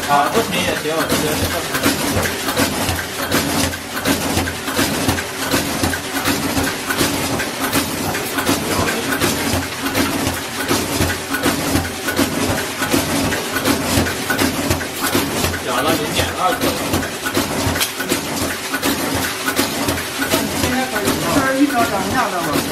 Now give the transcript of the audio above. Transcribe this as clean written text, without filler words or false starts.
啊，不停也行，我觉得。讲了0.2克。 今天可以1秒2下的吗？